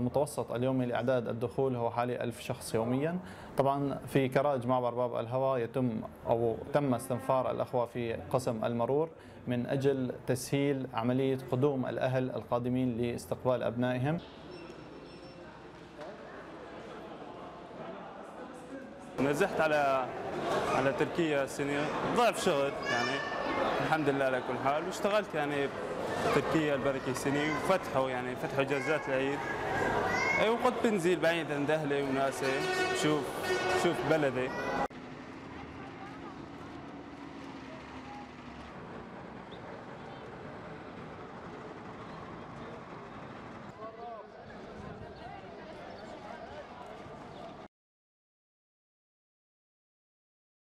المتوسط اليومي لأعداد الدخول هو حوالي 1000 شخص يوميا. طبعا في كرائج معبر باب الهوى تم استنفار الأخوة في قسم المرور من أجل تسهيل عملية قدوم الأهل القادمين لاستقبال أبنائهم. نزحت على تركيا السنة، ضعف شغل يعني الحمد لله على كل حال، واشتغلت يعني تركيا البركة سنة فتحوا اجازات العيد. وقد بنزل بعيد عند اهلي وناسي، شوف بلدي.